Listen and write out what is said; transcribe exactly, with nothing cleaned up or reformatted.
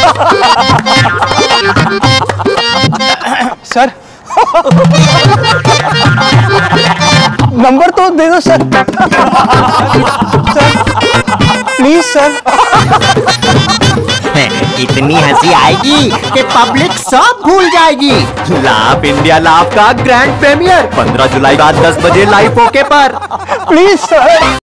Sir number तो दे दो sir. Sir please sir. इतनी हंसी आएगी कि पब्लिक सब भूल जाएगी। लाफ इंडिया लाफ का ग्रैंड प्रीमियर पंद्रह जुलाई रात दस बजे लाइव ओके पर। Please sir.